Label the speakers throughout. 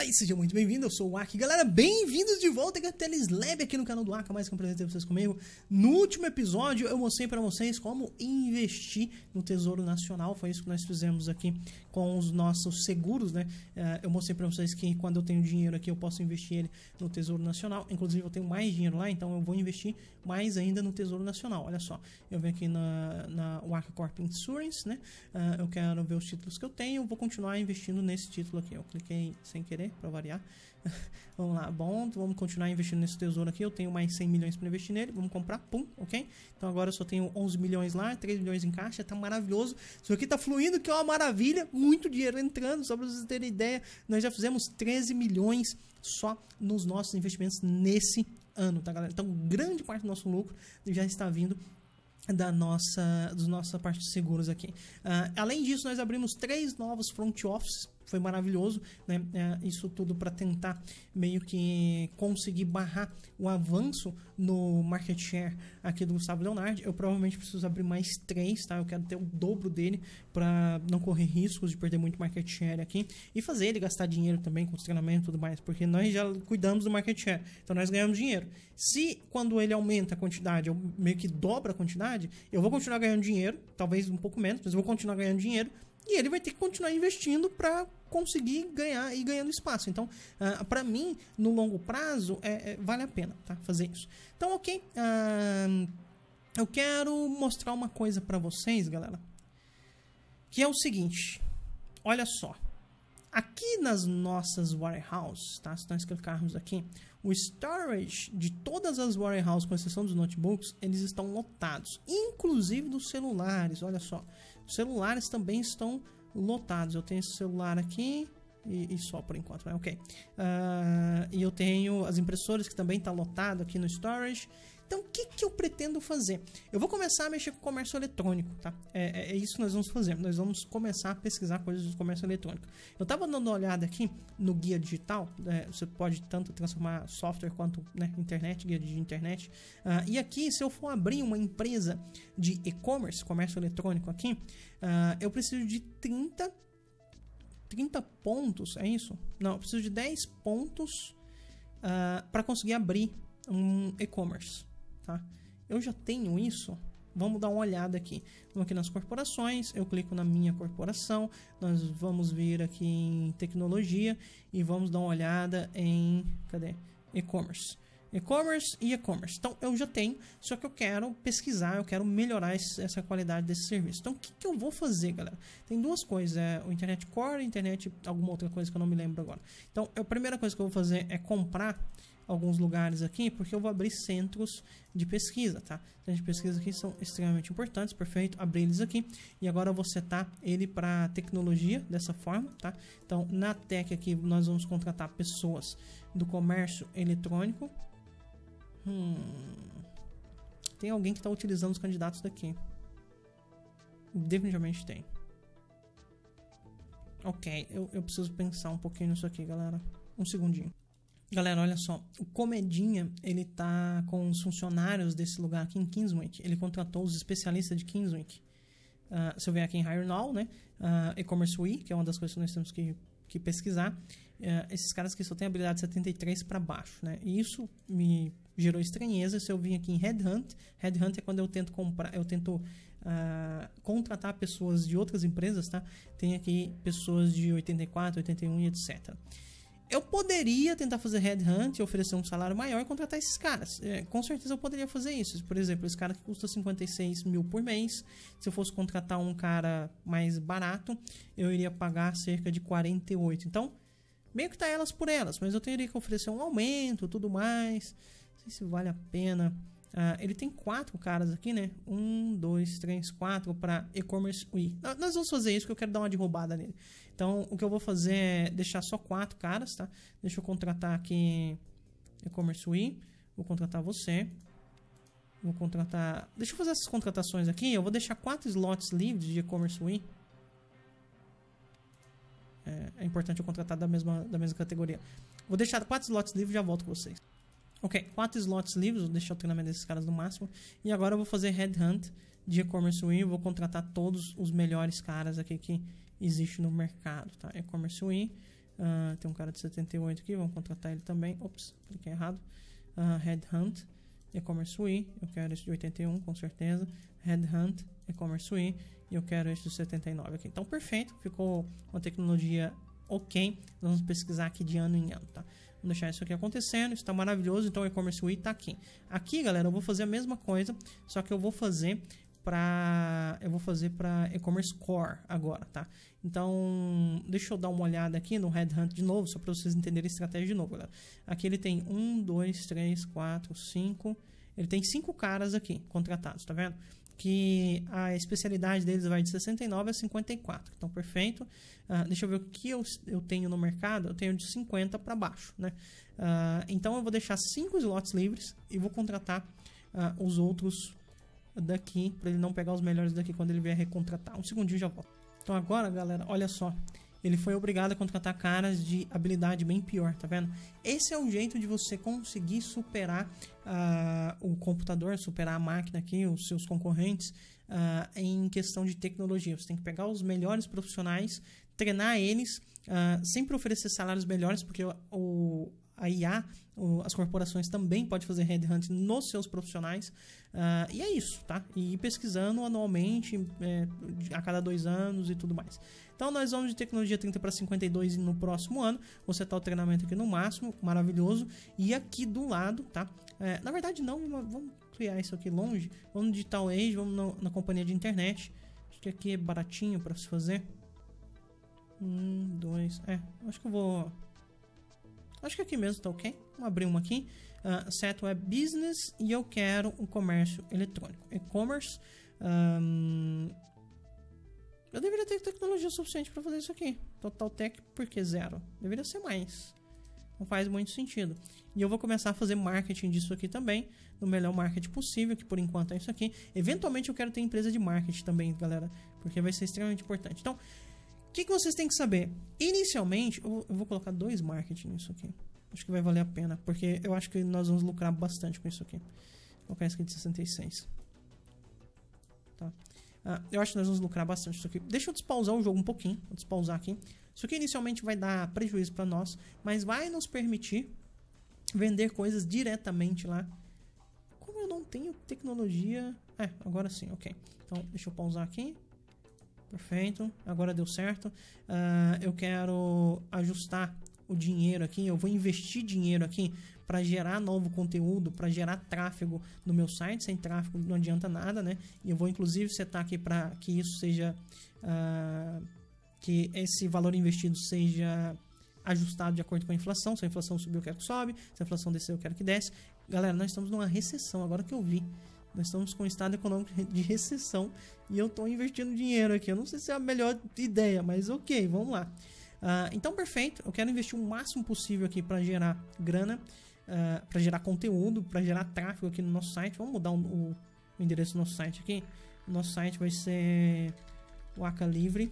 Speaker 1: E seja muito bem-vindo, eu sou o Aki. Galera, bem-vindos de volta a Teleslab aqui no canal do Aki, mais que um prazer ter vocês comigo. No último episódio eu mostrei para vocês como investir no Tesouro Nacional, foi isso que nós fizemos aqui com os nossos seguros, né? Eu mostrei para vocês que quando eu tenho dinheiro aqui eu posso investir ele no Tesouro Nacional, inclusive eu tenho mais dinheiro lá, então eu vou investir mais ainda no Tesouro Nacional. Olha só, eu venho aqui na Waka Corp Insurance, né? Eu quero ver os títulos que eu tenho, vou continuar investindo nesse título aqui. Eu cliquei sem querer para variar. Vamos lá, bom, vamos continuar investindo nesse tesouro aqui. Eu tenho mais 100 milhões para investir nele, vamos comprar, pum, ok? Então agora eu só tenho 11 milhões lá, 3 milhões em caixa, tá maravilhoso. Isso aqui tá fluindo, que é uma maravilha, muito dinheiro entrando. Só para vocês terem ideia, nós já fizemos 13 milhões só nos nossos investimentos nesse ano, tá, galera? Então grande parte do nosso lucro já está vindo da nossa parte de seguros aqui. Além disso, nós abrimos 3 novos front offices. Foi maravilhoso, né? Isso tudo para tentar meio que conseguir barrar o avanço no market share aqui do Gustavo Leonardi. Eu provavelmente preciso abrir mais 3, tá? Eu quero ter o dobro dele para não correr riscos de perder muito market share aqui e fazer ele gastar dinheiro também com os treinamentos e tudo mais, porque nós já cuidamos do market share, então nós ganhamos dinheiro. Se quando ele aumenta a quantidade, eu meio que dobra a quantidade, eu vou continuar ganhando dinheiro, talvez um pouco menos, mas eu vou continuar ganhando dinheiro. E ele vai ter que continuar investindo para conseguir ganhar e ganhando espaço. Então, para mim, no longo prazo, vale a pena, tá, fazer isso. Então, ok. Eu quero mostrar uma coisa para vocês, galera. Que é o seguinte. Olha só. Aqui nas nossas warehouses, tá? Se nós clicarmos aqui, o storage de todas as warehouses, com exceção dos notebooks, eles estão lotados. Inclusive dos celulares, olha só. Os celulares também estão lotados. Eu tenho esse celular aqui e só por enquanto, né? Ok. E eu tenho as impressoras que também estão lotado aqui no storage. Então, o que eu pretendo fazer? Eu vou começar a mexer com comércio eletrônico, tá? É isso que nós vamos fazer. Nós vamos começar a pesquisar coisas de comércio eletrônico. Eu estava dando uma olhada aqui no guia digital. Você pode tanto transformar software quanto, né, internet, guia de internet. E aqui, se eu for abrir uma empresa de e-commerce, comércio eletrônico aqui, eu preciso de 30 pontos, é isso? Não, eu preciso de 10 pontos para conseguir abrir um e-commerce. Tá? Eu já tenho isso. Vamos dar uma olhada aqui. Vamos aqui nas corporações. Eu clico na minha corporação. Nós vamos vir aqui em tecnologia e vamos dar uma olhada em, cadê? E-commerce. E-commerce e e-commerce. Então eu já tenho, só que eu quero pesquisar, eu quero melhorar essa qualidade desse serviço. Então o que eu vou fazer, galera? Tem duas coisas, o Internet Core, Internet, alguma outra coisa que eu não me lembro agora. Então a primeira coisa que eu vou fazer é comprar alguns lugares aqui, porque eu vou abrir centros de pesquisa, tá? Centros de pesquisa aqui são extremamente importantes, perfeito, abrir eles aqui. E agora eu vou setar ele para tecnologia dessa forma, tá? Então na tech aqui nós vamos contratar pessoas do comércio eletrônico. Tem alguém que está utilizando os candidatos daqui. Definitivamente tem. Ok, eu preciso pensar um pouquinho nisso aqui, galera. Um segundinho. Galera, olha só, o Comedinha, ele tá com os funcionários desse lugar aqui em Kingswick. Ele contratou os especialistas de Kingswick. Se eu vier aqui em Hire Now, né, E-Commerce Week, que é uma das coisas que nós temos que pesquisar, esses caras que só têm habilidade 73 para baixo, né, e isso me gerou estranheza. Se eu vim aqui em Headhunt é quando eu tento contratar pessoas de outras empresas, tá? Tem aqui pessoas de 84, 81 e etc. Eu poderia tentar fazer headhunt e oferecer um salário maior e contratar esses caras. Com certeza eu poderia fazer isso. Por exemplo, esse cara que custa 56 mil por mês. Se eu fosse contratar um cara mais barato, eu iria pagar cerca de 48. Então, meio que tá elas por elas. Mas eu teria que oferecer um aumento, tudo mais. Não sei se vale a pena. Ele tem 4 caras aqui, né? 1, 2, 3, 4 para e-commerce UI. Nós vamos fazer isso, que eu quero dar uma derrubada nele. Então, o que eu vou fazer é deixar só 4 caras, tá? Deixa eu contratar aqui e-commerce UI. Vou contratar você. Vou contratar... Deixa eu fazer essas contratações aqui. Eu vou deixar 4 slots livres de e-commerce UI. É importante eu contratar da mesma categoria. Vou deixar 4 slots livres e já volto com vocês. Ok, 4 slots livres, vou deixar o treinamento desses caras no máximo. E agora eu vou fazer headhunt de e-commerce UI. Vou contratar todos os melhores caras aqui que existe no mercado, tá? E-commerce UI, Tem um cara de 78 aqui, vamos contratar ele também. Ops, cliquei errado. Headhunt, e-commerce UI, eu quero esse de 81 com certeza. Headhunt, e-commerce UI, e eu quero esse de 79 aqui. Então perfeito, ficou uma tecnologia ok. Nós vamos pesquisar aqui de ano em ano, tá? Vamos deixar isso aqui acontecendo, isso está maravilhoso. Então o e-commerce UI está aqui. Aqui, galera, eu vou fazer a mesma coisa, só que eu vou fazer para e-commerce core agora, tá? Então, deixa eu dar uma olhada aqui no Headhunt de novo, só para vocês entenderem a estratégia de novo, galera. Aqui ele tem 1, 2, 3, 4, 5. Ele tem 5 caras aqui contratados, tá vendo? Que a especialidade deles vai de 69 a 54. Então, perfeito. Deixa eu ver o que eu tenho no mercado. Eu tenho de 50 para baixo, né? Então, eu vou deixar 5 slots livres e vou contratar os outros daqui, para ele não pegar os melhores daqui quando ele vier recontratar. Um segundinho, já volto. Então, agora, galera, olha só. Ele foi obrigado a contratar caras de habilidade bem pior, tá vendo? Esse é um jeito de você conseguir superar o computador, superar a máquina aqui, os seus concorrentes, em questão de tecnologia. Você tem que pegar os melhores profissionais, treinar eles, sempre oferecer salários melhores, porque a IA, as corporações também podem fazer headhunting nos seus profissionais, e é isso, tá? E ir pesquisando anualmente, a cada 2 anos e tudo mais. Então nós vamos de tecnologia 30 para 52 no próximo ano. Vou setar o treinamento aqui no máximo, maravilhoso. E aqui do lado, tá? Na verdade não, vamos criar isso aqui longe. Vamos no Digital Age, vamos na companhia de internet. Acho que aqui é baratinho para se fazer. 1, 2, acho que eu vou... Acho que aqui mesmo tá ok. Vamos abrir uma aqui. Set Web Business e eu quero um comércio eletrônico. E-commerce. Eu deveria ter tecnologia suficiente para fazer isso aqui. Total Tech, por que 0? Deveria ser mais. Não faz muito sentido. E eu vou começar a fazer marketing disso aqui também. No melhor marketing possível, que por enquanto é isso aqui. Eventualmente eu quero ter empresa de marketing também, galera. Porque vai ser extremamente importante. Então, o que vocês têm que saber? Inicialmente, eu vou colocar 2 marketing nisso aqui. Acho que vai valer a pena, porque eu acho que nós vamos lucrar bastante com isso aqui. Vou colocar isso aqui de 66. Tá. Eu acho que nós vamos lucrar bastante isso aqui. Deixa eu despausar o jogo um pouquinho. Vou despausar aqui. Isso aqui inicialmente vai dar prejuízo para nós, mas vai nos permitir vender coisas diretamente lá. Como eu não tenho tecnologia... agora sim, ok. Então, deixa eu pausar aqui. Perfeito, agora deu certo. Eu quero ajustar o dinheiro aqui. Eu vou investir dinheiro aqui para gerar novo conteúdo, para gerar tráfego no meu site. Sem tráfego não adianta nada, né? E eu vou inclusive setar aqui para que isso seja... que esse valor investido seja ajustado de acordo com a inflação. Se a inflação subir, eu quero que sobe. Se a inflação descer, eu quero que desce. Galera, nós estamos numa recessão, agora que eu vi. Nós estamos com um estado econômico de recessão e eu estou investindo dinheiro aqui. Eu não sei se é a melhor ideia, mas ok, vamos lá. Então, perfeito. Eu quero investir o máximo possível aqui para gerar grana, para gerar conteúdo, para gerar tráfego aqui no nosso site. Vamos mudar o endereço do nosso site aqui. O nosso site vai ser wacalivre.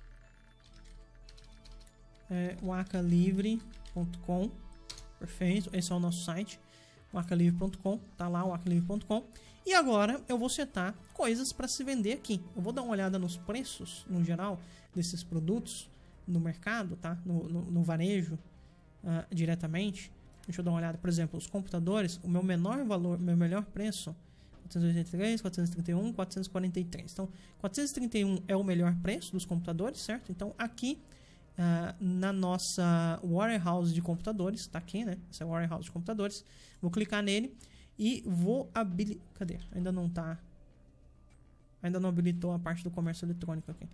Speaker 1: wacalivre.com. Perfeito. Esse é o nosso site. wacalivre.com. Tá lá, wacalivre.com. E agora eu vou setar coisas para se vender aqui. Eu vou dar uma olhada nos preços, no geral, desses produtos no mercado, tá? No varejo, diretamente. Deixa eu dar uma olhada, por exemplo, os computadores, o meu menor valor, meu melhor preço, 483, 431, 443. Então, 431 é o melhor preço dos computadores, certo? Então, aqui na nossa warehouse de computadores, tá aqui, né? Essa é a warehouse de computadores. Vou clicar nele e vou habilitar. Cadê? Ainda não tá. Ainda não habilitou a parte do comércio eletrônico aqui.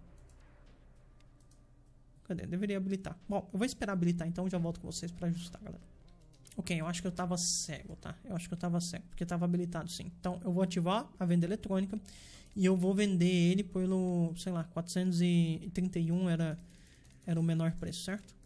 Speaker 1: Cadê? Deveria habilitar. Bom, eu vou esperar habilitar, então já volto com vocês para ajustar, galera. Ok, eu acho que eu tava cego, tá? Eu acho que eu tava cego, porque tava habilitado sim. Então, eu vou ativar a venda eletrônica e eu vou vender ele pelo, sei lá, 431 era o menor preço, certo?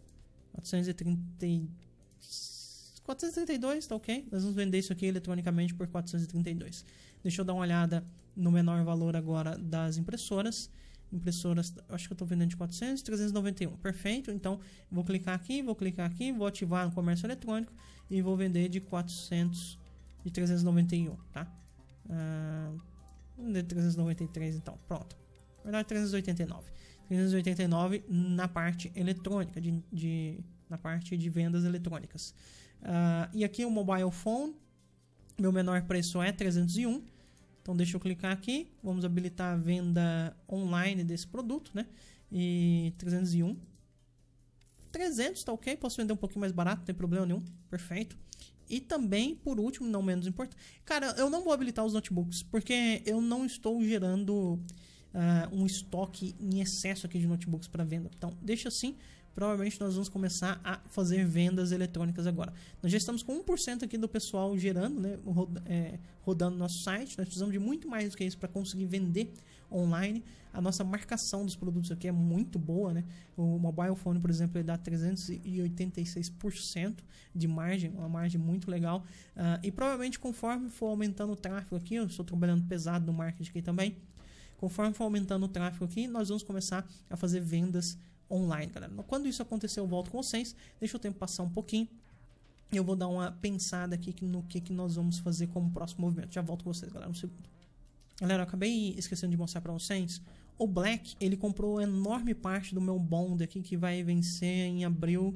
Speaker 1: 432, tá ok? Nós vamos vender isso aqui eletronicamente por 432. Deixa eu dar uma olhada no menor valor agora das impressoras. Impressoras, acho que eu estou vendendo de 400, 391. Perfeito, então vou clicar aqui, vou ativar no comércio eletrônico e vou vender de 400 e 391, tá? Vou vender de 393 então, pronto. Na verdade 389. 389 na parte eletrônica, na parte de vendas eletrônicas. E aqui o mobile phone, meu menor preço é 301. Então deixa eu clicar aqui, vamos habilitar a venda online desse produto, né? E 301. 300 tá ok, posso vender um pouquinho mais barato, não tem problema nenhum, perfeito. E também, por último, não menos importante, cara, eu não vou habilitar os notebooks, porque eu não estou gerando um estoque em excesso aqui de notebooks para venda. Então, deixa assim, provavelmente nós vamos começar a fazer vendas eletrônicas agora. Nós já estamos com 1% aqui do pessoal gerando, né, rodando nosso site. Nós precisamos de muito mais do que isso para conseguir vender online. A nossa marcação dos produtos aqui é muito boa, né? O mobile phone, por exemplo, ele dá 386% de margem, uma margem muito legal. E provavelmente conforme for aumentando o tráfego aqui, eu estou trabalhando pesado no marketing aqui também. Conforme for aumentando o tráfego aqui, nós vamos começar a fazer vendas online, galera. Quando isso acontecer, eu volto com vocês. Deixa o tempo passar um pouquinho. Eu vou dar uma pensada aqui no que nós vamos fazer como próximo movimento. Já volto com vocês, galera, um segundo. Galera, eu acabei esquecendo de mostrar para vocês. O Black, ele comprou enorme parte do meu bond aqui, que vai vencer em abril...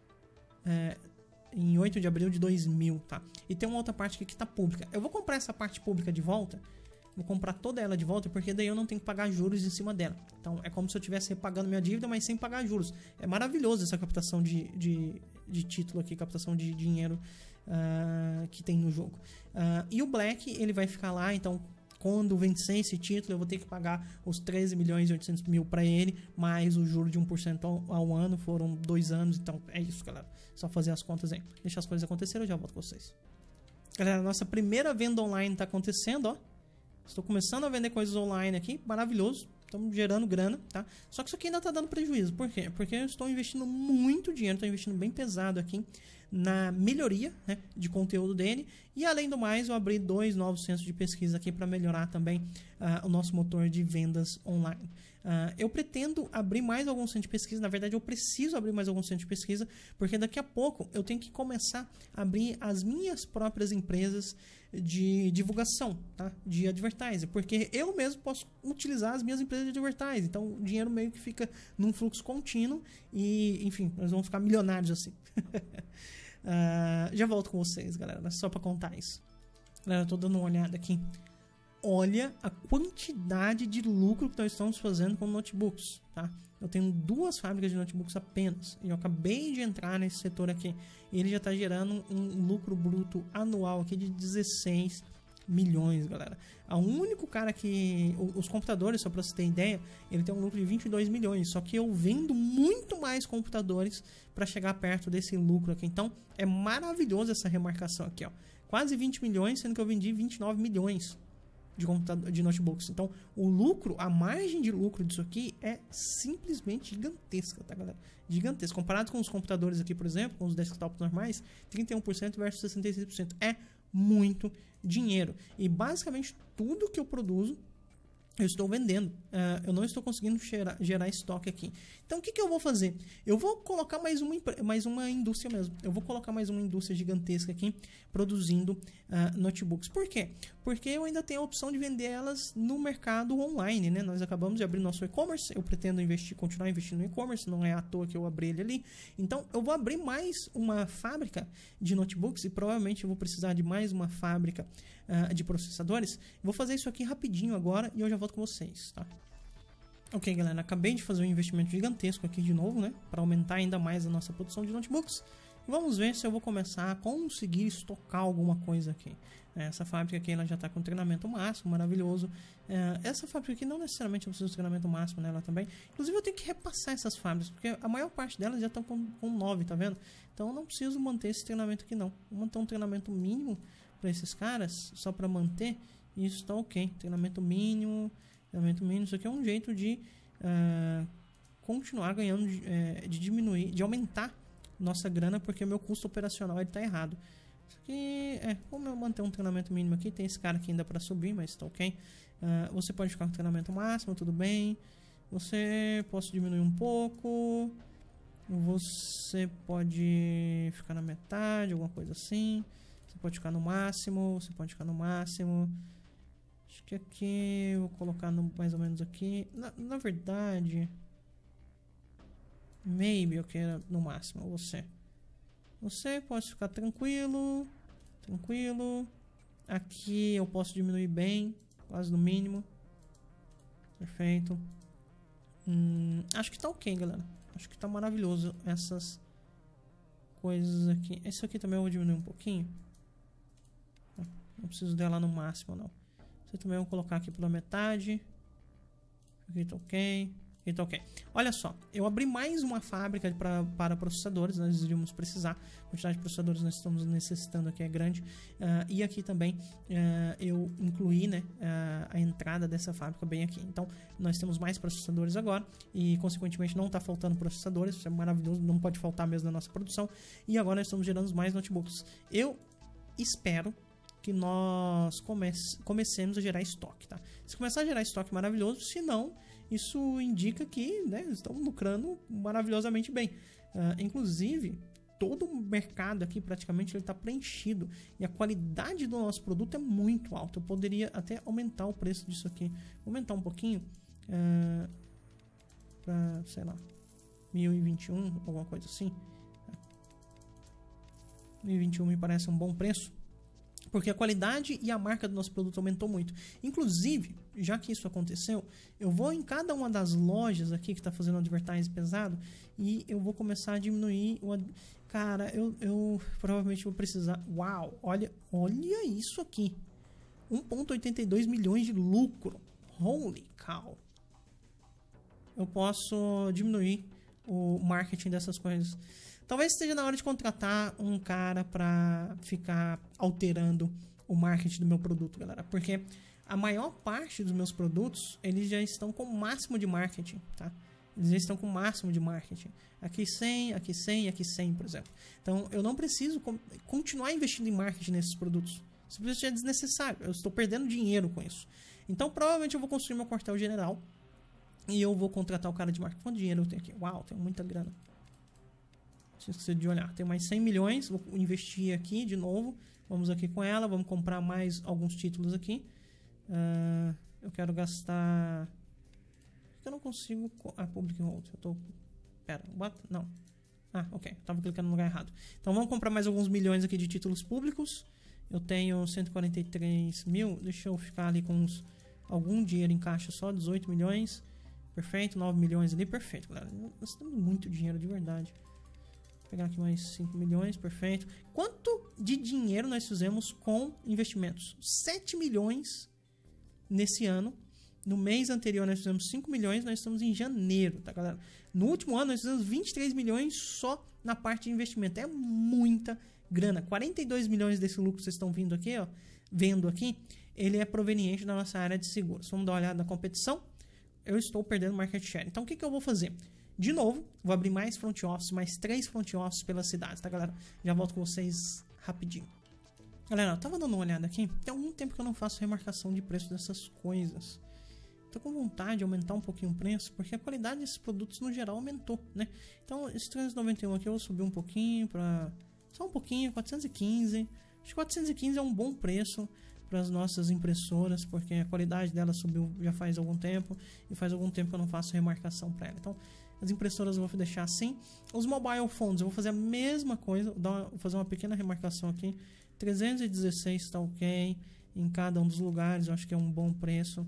Speaker 1: em 8 de abril de 2000, tá? E tem uma outra parte aqui que tá pública. Eu vou comprar essa parte pública de volta. Vou comprar toda ela de volta, porque daí eu não tenho que pagar juros em cima dela. Então é como se eu estivesse repagando minha dívida, mas sem pagar juros. É maravilhoso essa captação de título aqui, captação de dinheiro que tem no jogo. E o Black, ele vai ficar lá, então... Quando vencer esse título, eu vou ter que pagar os 13 milhões e 800 mil para ele, mais o juro de 1% ao ano, foram 2 anos, então é isso, galera. Só fazer as contas aí. Deixa as coisas acontecerem, eu já volto com vocês. Galera, nossa primeira venda online está acontecendo, ó. Estou começando a vender coisas online aqui, maravilhoso. Estamos gerando grana, tá? Só que isso aqui ainda está dando prejuízo. Por quê? Porque eu estou investindo muito dinheiro, estou investindo bem pesado aqui na melhoria, né, de conteúdo dele. E além do mais, eu abri 2 novos centros de pesquisa aqui para melhorar também o nosso motor de vendas online. Eu pretendo abrir mais alguns centros de pesquisa. Na verdade, eu preciso abrir mais alguns centros de pesquisa, porque daqui a pouco eu tenho que começar a abrir as minhas próprias empresas de divulgação, tá? De advertising, porque eu mesmo posso utilizar as minhas empresas de advertising. Então o dinheiro meio que fica num fluxo contínuo e, enfim, nós vamos ficar milionários assim. Já volto com vocês, galera, só para contar isso. Galera, eu tô dando uma olhada aqui. Olha a quantidade de lucro que nós estamos fazendo com notebooks, tá? Eu tenho 2 fábricas de notebooks apenas. E eu acabei de entrar nesse setor aqui. E ele já está gerando um lucro bruto anual aqui de 16 milhões, galera. O único cara que... Os computadores, só para você ter ideia, ele tem um lucro de 22 milhões. Só que eu vendo muito mais computadores para chegar perto desse lucro aqui. Então, é maravilhoso essa remarcação aqui, ó. Quase 20 milhões, sendo que eu vendi 29 milhões. De notebooks. Então, o lucro, a margem de lucro disso aqui é simplesmente gigantesca, tá, galera? Gigantesca. Comparado com os computadores aqui, por exemplo, com os desktops normais, 31% versus 66%. É muito dinheiro. E basicamente tudo que eu produzo, eu estou vendendo. Eu não estou conseguindo gerar estoque aqui. Então, o que eu vou fazer? Eu vou colocar mais uma indústria mesmo. Eu vou colocar mais uma indústria gigantesca aqui, produzindo notebooks. Por quê? Porque eu ainda tenho a opção de vender elas no mercado online, né? Nós acabamos de abrir nosso e-commerce. Eu pretendo continuar investindo no e-commerce. Não é à toa que eu abri ele ali. Então, eu vou abrir mais uma fábrica de notebooks e provavelmente eu vou precisar de mais uma fábrica de processadores. Vou fazer isso aqui rapidinho agora e eu já volto com vocês, tá? Ok, galera, acabei de fazer um investimento gigantesco aqui de novo, né? Para aumentar ainda mais a nossa produção de notebooks. Vamos ver se eu vou começar a conseguir estocar alguma coisa aqui. Essa fábrica aqui ela já está com treinamento máximo, maravilhoso. Essa fábrica aqui não necessariamente eu preciso de treinamento máximo nela também. Inclusive eu tenho que repassar essas fábricas, porque a maior parte delas já estão com 9, tá vendo? Então eu não preciso manter esse treinamento aqui não. Vou manter um treinamento mínimo para esses caras, só para manter. Isso está ok. Treinamento mínimo. Isso aqui é um jeito de continuar ganhando, de diminuir, de aumentar nossa grana, porque o meu custo operacional está errado. Isso aqui vamos manter um treinamento mínimo aqui. Tem esse cara aqui ainda para subir, mas está ok. Você pode ficar com treinamento máximo, tudo bem. Você pode diminuir um pouco. Você pode ficar na metade, alguma coisa assim. Você pode ficar no máximo. Você pode ficar no máximo. Acho que aqui eu vou colocar mais ou menos aqui. Na verdade, Maybe eu queira no máximo você. Você pode ficar tranquilo. Tranquilo. Aqui eu posso diminuir bem. Quase no mínimo. Perfeito. Acho que tá ok, galera. Acho que tá maravilhoso essas coisas aqui. Esse aqui também eu vou diminuir um pouquinho. Não preciso dela no máximo, não. Você também eu vou colocar aqui pela metade. Aqui tá ok. Aqui tá ok. Olha só, eu abri mais uma fábrica para processadores. Nós iríamos precisar. A quantidade de processadores nós estamos necessitando aqui é grande. E aqui também eu incluí, né, a entrada dessa fábrica bem aqui. Então nós temos mais processadores agora. E consequentemente não está faltando processadores. Isso é maravilhoso. Não pode faltar mesmo na nossa produção. E agora nós estamos gerando mais notebooks. Eu espero que nós comecemos a gerar estoque, tá? Se começar a gerar estoque, maravilhoso. Se não, isso indica que, né, estamos lucrando maravilhosamente bem. Inclusive, todo o mercado aqui praticamente está preenchido. E a qualidade do nosso produto é muito alta. Eu poderia até aumentar o preço disso aqui. Aumentar um pouquinho. Para, sei lá, 1021, alguma coisa assim. 1021 me parece um bom preço. Porque a qualidade e a marca do nosso produto aumentou muito. Inclusive, já que isso aconteceu, eu vou em cada uma das lojas aqui que está fazendo advertising pesado e eu vou começar a diminuir o... Cara, eu provavelmente vou precisar... Uau, olha isso aqui. 1,82 milhões de lucro. Holy cow. Eu posso diminuir o marketing dessas coisas. Talvez esteja na hora de contratar um cara para ficar alterando o marketing do meu produto, galera. Porque a maior parte dos meus produtos, eles já estão com o máximo de marketing, tá? Eles já estão com o máximo de marketing. Aqui 100, aqui 100 e aqui 100, por exemplo. Então, eu não preciso continuar investindo em marketing nesses produtos. Simplesmente é desnecessário. Eu estou perdendo dinheiro com isso. Então, provavelmente eu vou construir meu quartel-general e eu vou contratar o cara de marketing. Quanto dinheiro eu tenho aqui? Uau, tenho muita grana. Não esqueci de olhar. Tem mais 100 milhões. Vou investir aqui de novo. Vamos aqui com ela. Vamos comprar mais alguns títulos aqui. Eu quero gastar... Eu não consigo... Public Hold. Eu tô... Pera. What? Não. Ok. Eu tava clicando no lugar errado. Então vamos comprar mais alguns milhões aqui de títulos públicos. Eu tenho 143 mil. Deixa eu ficar ali com algum dinheiro em caixa só. 18 milhões. Perfeito. 9 milhões ali. Perfeito, galera. Nós temos muito dinheiro de verdade. Vou pegar aqui mais 5 milhões, perfeito. Quanto de dinheiro nós fizemos com investimentos? 7 milhões nesse ano. No mês anterior nós fizemos 5 milhões, nós estamos em janeiro, tá, galera? No último ano nós fizemos 23 milhões só na parte de investimento. É muita grana. 42 milhões desse lucro que vocês estão vendo aqui, ele é proveniente da nossa área de seguros. Vamos dar uma olhada na competição. Eu estou perdendo market share. Então o que eu vou fazer? De novo, vou abrir mais front office, mais 3 front office pela cidade, tá, galera? Já volto com vocês rapidinho. Galera, eu tava dando uma olhada aqui. Tem algum tempo que eu não faço remarcação de preço dessas coisas. Tô com vontade de aumentar um pouquinho o preço, porque a qualidade desses produtos no geral aumentou, né? Então, esse 391 aqui eu vou subir um pouquinho para... Só um pouquinho, 415. Acho que 415 é um bom preço para as nossas impressoras, porque a qualidade dela subiu já faz algum tempo. E faz algum tempo que eu não faço remarcação para ela. Então, as impressoras eu vou deixar assim. Os mobile phones eu vou fazer a mesma coisa. Vou fazer uma pequena remarcação aqui. 316 está ok. Em cada um dos lugares eu acho que é um bom preço.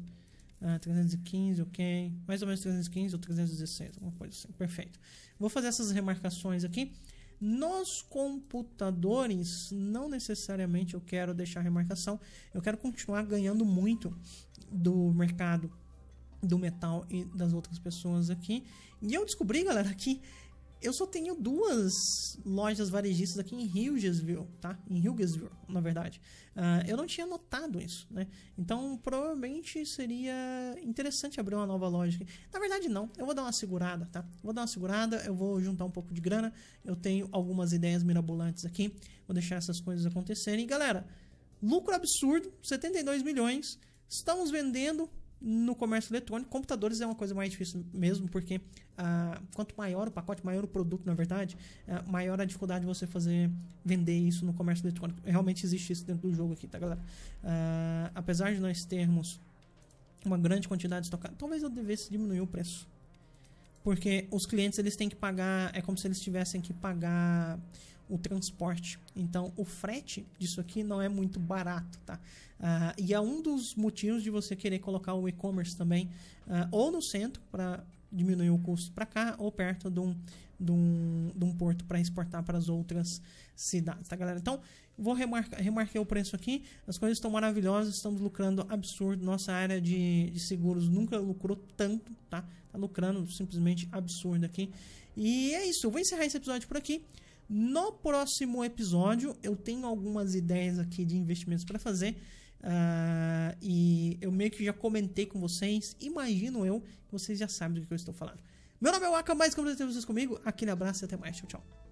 Speaker 1: 315, ok. Mais ou menos 315 ou 316, alguma coisa assim. Perfeito. Vou fazer essas remarcações aqui. Nos computadores, não necessariamente eu quero deixar remarcação. Eu quero continuar ganhando muito do mercado do metal e das outras pessoas aqui. E eu descobri, galera, que eu só tenho 2 lojas varejistas aqui em Hughes-Ville, tá? Em Hughes-Ville, na verdade. Eu não tinha notado isso, né? Então, provavelmente seria interessante abrir uma nova loja aqui. Na verdade, não. Eu vou dar uma segurada, tá? Vou dar uma segurada, eu vou juntar um pouco de grana. Eu tenho algumas ideias mirabolantes aqui. Vou deixar essas coisas acontecerem. E, galera, lucro absurdo, 72 milhões. Estamos vendendo no comércio eletrônico. Computadores é uma coisa mais difícil mesmo, porque quanto maior o pacote, maior o produto, na verdade, maior a dificuldade de você vender isso no comércio eletrônico. Realmente existe isso dentro do jogo aqui, tá, galera? Apesar de nós termos uma grande quantidade de estocada, talvez eu devesse diminuir o preço. Porque os clientes eles têm que pagar, é como se eles tivessem que pagar o transporte. Então, o frete disso aqui não é muito barato, tá? E é um dos motivos de você querer colocar o e-commerce também, ou no centro, para diminuir o custo para cá, ou perto de um porto para exportar para as outras cidades, tá, galera? Então, vou remarquei o preço aqui. As coisas estão maravilhosas, estamos lucrando absurdo. Nossa área de seguros nunca lucrou tanto, tá? Tá lucrando simplesmente absurdo aqui. E é isso, eu vou encerrar esse episódio por aqui. No próximo episódio, eu tenho algumas ideias aqui de investimentos para fazer. E eu meio que já comentei com vocês. Imagino eu que vocês já sabem do que eu estou falando. Meu nome é Waka, mais como vocês comigo. Aquele abraço e até mais. Tchau, tchau.